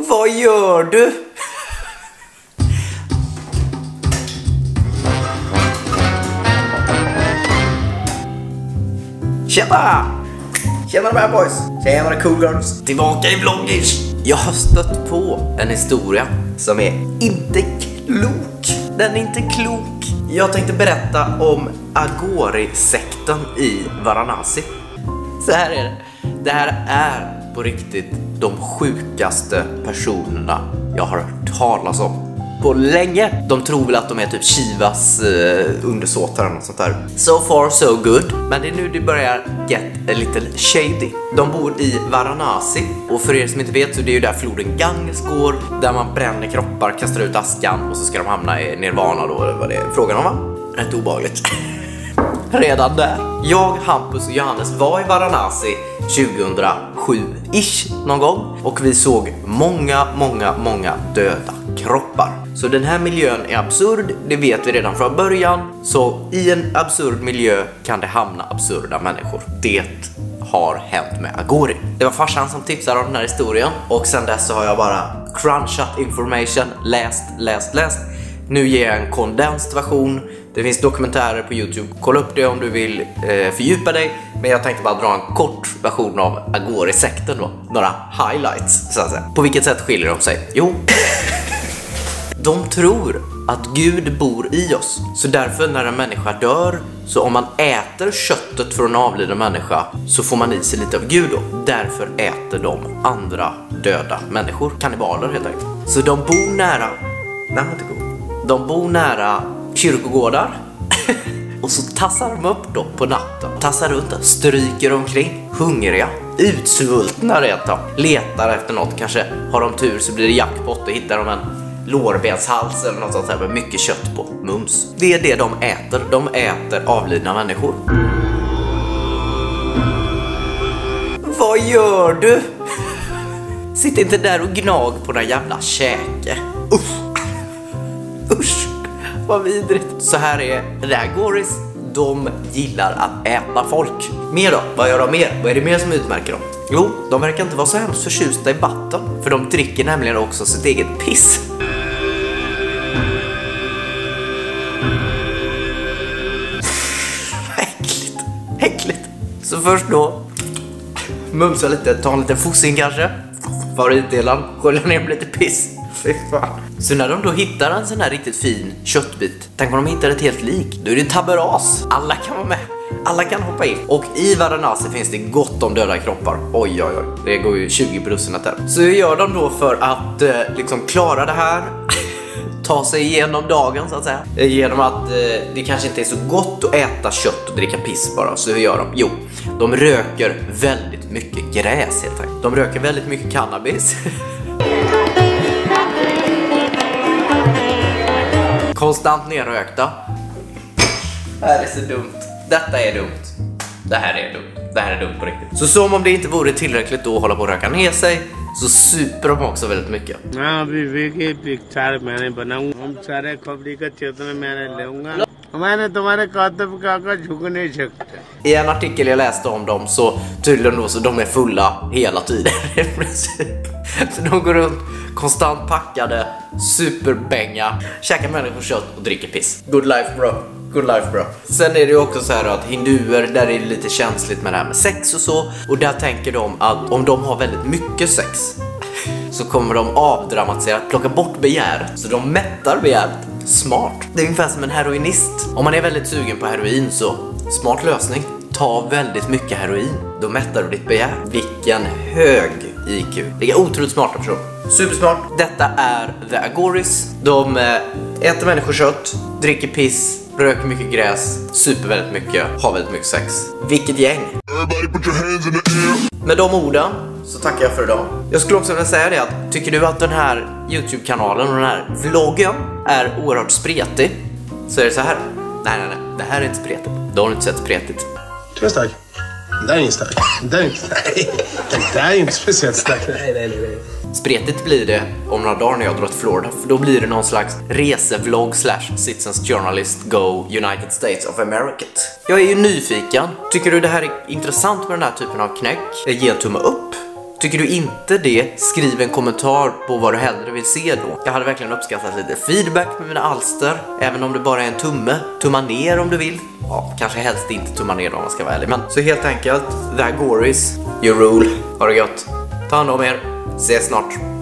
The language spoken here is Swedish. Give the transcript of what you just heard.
Vad gör du? Tjena! Tjena bad boys! Tjena cool girls! Tillbaka i vloggish! Jag har stött på en historia som är inte klok. Den är inte klok. Jag tänkte berätta om Aghori-sekten i Varanasi. Så här är det. Det här är på riktigt de sjukaste personerna jag har hört talas om på länge. De tror väl att de är typ Shivas undersåtar eller något sånt där. So far so good. Men det är nu det börjar get a little shady. De bor i Varanasi. Och för er som inte vet så det är ju där floden Ganges går. Där man bränner kroppar, kastar ut askan. Och så ska de hamna i nirvana då. Vad det är frågan om, va? Rätt obehagligt. Redan där. Jag, Hampus och Johannes var i Varanasi 2007-ish någon gång. Och vi såg många döda kroppar. Så den här miljön är absurd, det vet vi redan från början. Så i en absurd miljö kan det hamna absurda människor. Det har hänt med Aghori. Det var farsan som tipsade om den här historien. Och sen dess så har jag bara crunchat information, läst. Nu ger jag en kondenst version. Det finns dokumentärer på YouTube. Kolla upp det om du vill fördjupa dig. Men jag tänkte bara dra en kort version av Aghori-sekten då. Några highlights så att säga. På vilket sätt skiljer de sig? Jo, de tror att Gud bor i oss. Så därför när en människa dör, så om man äter köttet från en avliden människa så får man i sig lite av Gud då. Därför äter de andra döda människor. Kannibaler helt enkelt. Så de bor nära... Nej, inte god. De bor nära kyrkogårdar. Och så tassar de upp då på natten. Tassar runt där, stryker omkring. Hungriga, utsvultna rent av. Letar efter något, kanske har de tur så blir det jackpot och hittar de en lårbenshals eller något sånt här med mycket kött på. Mums. Det är det de äter. De äter avlidna människor. Vad gör du? Sitt inte där och gnag på den jävla käke. Usch, vad vidrigt. Så här är Aghoris. De gillar att äta folk. Mer då? Vad gör de mer? Vad är det mer som utmärker dem? Jo, de verkar inte vara så hemskt förtjusta i vatten. För de dricker nämligen också sitt eget piss. Äckligt. Så först då mumsa lite, ta en liten fossing kanske. Favoritdelen, skölja ner med lite piss. Så när de då hittar en sån här riktigt fin köttbit, tänk om de hittar ett helt lik, då är det taberas. Alla kan vara med, alla kan hoppa in. Och i Varanasi finns det gott om döda kroppar. Oj, det går ju 20 på russinet där. Så hur gör de då för att liksom klara det här? Ta sig igenom dagen så att säga. Genom att det kanske inte är så gott att äta kött och dricka piss bara. Så hur gör de? Jo, de röker väldigt mycket gräs helt enkelt. De röker väldigt mycket cannabis. Konstant nerrökta. Det här är så dumt. Detta är dumt. Det här är dumt. Det här är dumt på riktigt. Så som om det inte vore tillräckligt då att hålla på att röka ner sig, så super de också väldigt mycket. I en artikel jag läste om dem så tydligen då så de är fulla hela tiden i princip. Så de går runt konstant packade, superbänga, käkar människokött och dricker piss. Good life bro. Good life bro. Sen är det ju också så här att hinduer, där är det lite känsligt med det här med sex och så. Och där tänker de att om de har väldigt mycket sex så kommer de avdramatisera, plocka bort begäret. Så de mättar begäret. Smart. Det är ungefär som en heroinist. Om man är väldigt sugen på heroin så smart lösning. Ta väldigt mycket heroin. Då mättar du ditt begär. Vilken hög IQ. Det är otroligt smarta personer. Supersmart. Detta är The Aghoris. De äter människokött, dricker piss, röker mycket gräs, super väldigt mycket, har väldigt mycket sex. Vilket gäng. Med de orden så tackar jag för idag. Jag skulle också vilja säga det att tycker du att den här YouTube-kanalen och den här vloggen är oerhört spretig, så är det så här. Nej, det här är inte spretigt. Du har inte sett spretigt. Du är stark. Det är inte stark. Det är inte stark. Det är inte speciellt stark. Nej. Spretigt blir det om några dagar när jag drar till Florida. För då blir det någon slags resevlogg / Citizens Journalist Go United States of America. Jag är ju nyfiken. Tycker du det här är intressant med den här typen av knäck? Ge en tumme upp. Tycker du inte det, skriv en kommentar på vad du hellre vill se då. Jag hade verkligen uppskattat lite feedback med mina alster, även om det bara är en tumme. Tumma ner om du vill. Ja, kanske helst inte tumma ner om man ska vara ärlig. Men så helt enkelt, that Goris, your rule. Ha det gott. Ta hand om er. Ses snart.